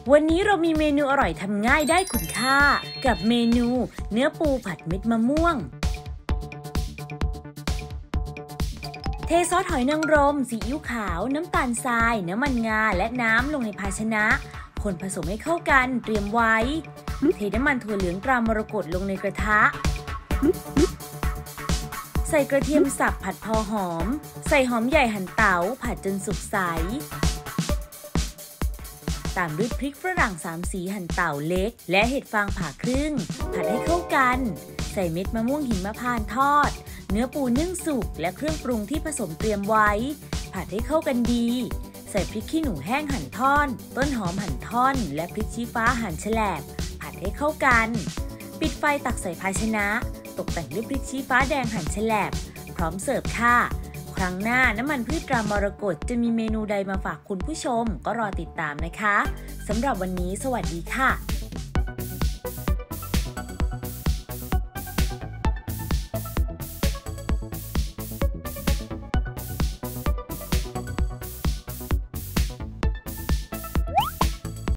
วันนี้เรามีเมนูอร่อยทำง่ายได้คุณค่ากับเมนูเนื้อปูผัดเม็ดมะม่วงเทซอสหอยนางรมซีอิ๊วขาวน้ำตาลทรายน้ำมันงาและน้ำลงในภาชนะคนผสมให้เข้ากันเตรียมไว้เทน้ำมันถั่วเหลืองตรามรกตลงในกระทะใส่กระเทียมสับผัดพอหอมใส่หอมใหญ่หั่นเต๋าผัดจนสุกใสตามด้วยพริกฝรั่ง3สีหั่นเต๋าเล็กและเห็ดฟางผ่าครึ่งผัดให้เข้ากันใส่เม็ดมะม่วงหิมพานต์ทอดเนื้อปูนึ่งสุกและเครื่องปรุงที่ผสมเตรียมไว้ผัดให้เข้ากันดีใส่พริกขี้หนูแห้งหั่นท่อนต้นหอมหั่นท่อนและพริกชี้ฟ้าหั่นแฉลบผัดให้เข้ากันปิดไฟตักใส่ภาชนะตกแต่งด้วยพริกชี้ฟ้าแดงหั่นแฉลบพร้อมเสิร์ฟค่ะครั้งหน้าน้ำมันพืชตรามรกตจะมีเมนูใดมาฝากคุณผู้ชมก็รอติดตามนะคะสำหรับวันนี้สวัสดีค่ะ